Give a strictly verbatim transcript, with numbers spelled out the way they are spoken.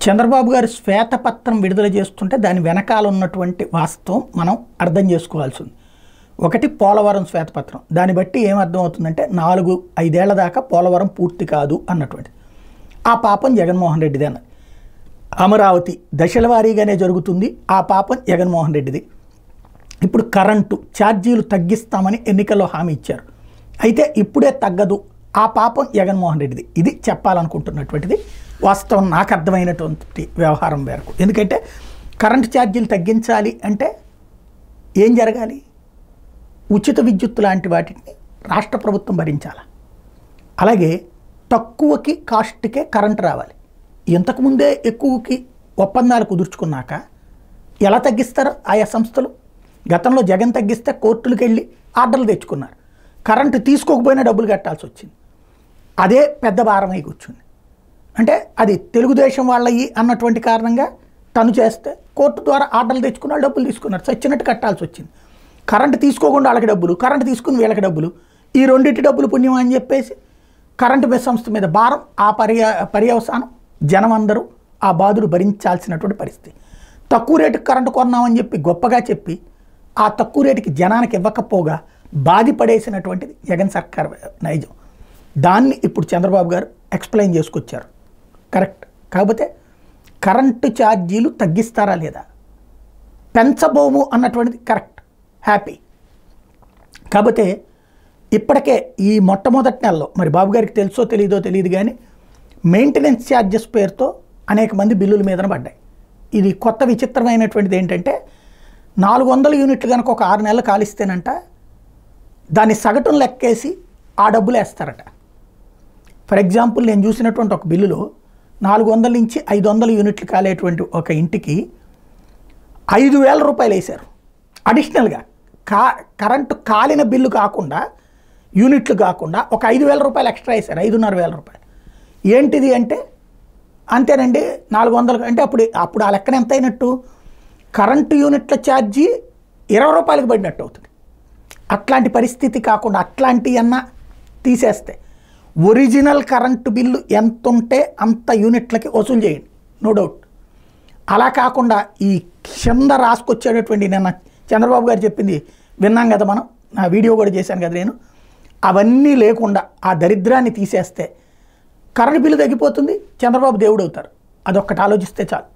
చంద్రబాబు గారు శ్వేతపత్రం విడుదల చేస్తుంటే దాని వెనకాల ఉన్నటువంటి వాస్తవం మనం అర్థం చేసుకోవాల్సి ఉంది. ఒకటి పోలవరం శ్వేతపత్రం, దాన్ని బట్టి ఏమర్థం అవుతుందంటే నాలుగు ఐదేళ్ల దాకా పోలవరం పూర్తి కాదు అన్నటువంటి ఆ పాపం జగన్మోహన్ రెడ్డిది అన్నది. అమరావతి దశల వారీగానే జరుగుతుంది, ఆ పాపం జగన్మోహన్ రెడ్డిది. ఇప్పుడు కరెంటు ఛార్జీలు తగ్గిస్తామని ఎన్నికల్లో హామీ ఇచ్చారు, అయితే ఇప్పుడే తగ్గదు, ఆ పాపం జగన్మోహన్ రెడ్డిది. ఇది చెప్పాలనుకుంటున్నటువంటిది వాస్తవం నాకు అర్థమైనటువంటి వ్యవహారం మేరకు. ఎందుకంటే కరెంటు ఛార్జీలు తగ్గించాలి అంటే ఏం జరగాలి? ఉచిత విద్యుత్ లాంటి వాటిని రాష్ట్ర ప్రభుత్వం భరించాలి. అలాగే తక్కువకి కాస్ట్కే కరెంటు రావాలి. ఇంతకుముందే ఎక్కువకి ఒప్పందాలు కుదుర్చుకున్నాక ఎలా తగ్గిస్తారు ఆయా సంస్థలు? గతంలో జగన్ తగ్గిస్తే కోర్టులకు వెళ్ళి ఆర్డర్లు తెచ్చుకున్నారు, కరెంటు తీసుకోకపోయినా డబ్బులు కట్టాల్సి వచ్చింది. అదే పెద్ద భారమై కూర్చుంది. అంటే అది తెలుగుదేశం వాళ్ళయి అన్నటువంటి కారణంగా తను చేస్తే కోర్టు ద్వారా ఆర్డర్లు తెచ్చుకున్నారు, డబ్బులు తీసుకున్నారు, చచ్చినట్టు కట్టాల్సి వచ్చింది. కరెంటు తీసుకోకుండా వాళ్ళకి డబ్బులు, కరెంటు తీసుకుని వీళ్ళకి డబ్బులు, ఈ రెండింటి డబ్బులు పుణ్యం అని చెప్పేసి కరెంటు మీద సంస్థ మీద భారం, ఆ పర్య పర్యవసానం జనం అందరూ ఆ బాధలు భరించాల్సినటువంటి పరిస్థితి. తక్కువ రేటుకి కరెంటు కొన్నామని చెప్పి గొప్పగా చెప్పి ఆ తక్కువ రేటుకి జనానికి ఇవ్వకపోగా బాధిపడేసినటువంటిది జగన్ సర్కార్ నైజం. దాన్ని ఇప్పుడు చంద్రబాబు గారు ఎక్స్ప్లెయిన్ చేసుకొచ్చారు. కరెక్ట్. కాకపోతే కరెంటు ఛార్జీలు తగ్గిస్తారా లేదా, పెంచబోము అన్నటువంటిది కరెక్ట్, హ్యాపీ. కాకపోతే ఇప్పటికే ఈ మొట్టమొదటి నెలలో మరి బాబు గారికి తెలుసో తెలియదో తెలియదు కానీ మెయింటెనెన్స్ ఛార్జెస్ పేరుతో అనేక మంది బిల్లుల మీదన పడ్డాయి. ఇది కొత్త విచిత్రమైనటువంటిది ఏంటంటే నాలుగు వందల యూనిట్లు కనుక ఒక ఆరు నెలలు కాలిస్తేనంట దాన్ని సగటును లెక్కేసి ఆ డబ్బులు వేస్తారట. ఫర్ ఎగ్జాంపుల్ నేను చూసినటువంటి ఒక బిల్లులో నాలుగు వందల నుంచి ఐదు వందల యూనిట్లు కాలేటువంటి ఒక ఇంటికి ఐదు వేల రూపాయలు వేశారు అడిషనల్గా. కా కరెంటు కాలిన బిల్లు కాకుండా యూనిట్లు కాకుండా ఒక ఐదు వేల రూపాయలు ఎక్స్ట్రా వేశారు, ఐదున్నర వేల రూపాయలు. ఏంటిది అంటే అంతేనండి నాలుగు వందలు అంటే అప్పుడు అప్పుడు ఆ లెక్కన ఎంత అయినట్టు? కరెంటు యూనిట్ల ఛార్జీ ఇరవై రూపాయలకు పడినట్టు అవుతుంది. అట్లాంటి పరిస్థితి కాకుండా అట్లాంటివి అన్నా తీసేస్తే ఒరిజినల్ కరెంటు బిల్లు ఎంత ఉంటే అంత యూనిట్లకి వసూలు చేయండి, నో డౌట్. అలా కాకుండా ఈ కింద రాసుకొచ్చేటటువంటి నిన్న చంద్రబాబు గారు చెప్పింది విన్నాం కదా మనం, నా వీడియో కూడా చేశాను కదా నేను, అవన్నీ లేకుండా ఆ దరిద్రాన్ని తీసేస్తే కరెంటు బిల్లు తగ్గిపోతుంది, చంద్రబాబు దేవుడు అవుతారు. అదొక్కటి ఆలోచిస్తే చాలు.